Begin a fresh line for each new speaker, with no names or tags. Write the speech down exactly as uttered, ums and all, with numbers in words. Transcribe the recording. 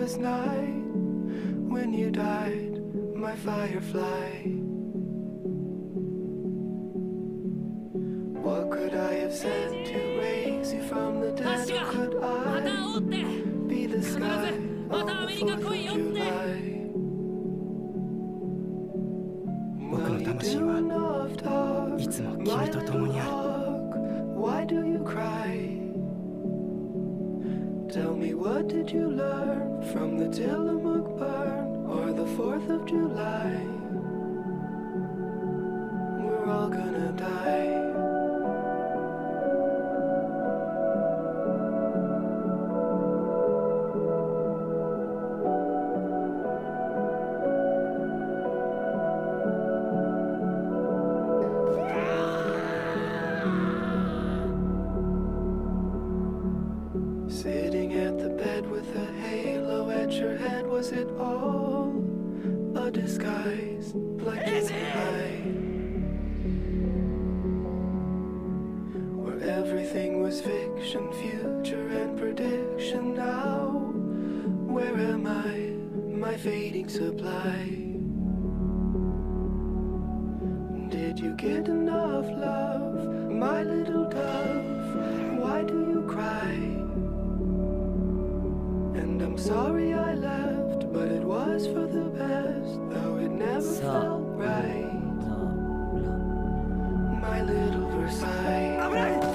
this night when you died, my firefly. What could I have said to raise you from the dead? Or could I be the sky on the fourth of July? Well, you do enough talk, my little hawk. Why do you cry? Tell me, what did you learn from the Tillamook burn or the fourth of July? We're all gonna die. Sitting at the bed with a halo at your head, was it all a disguise? Like you high, where everything was fiction, future and prediction. Now, where am I? My fading supply. Did you get enough love, my little dove? Why do you cry? And I'm sorry I left, but it was for the best, though it never felt right. My little Versailles.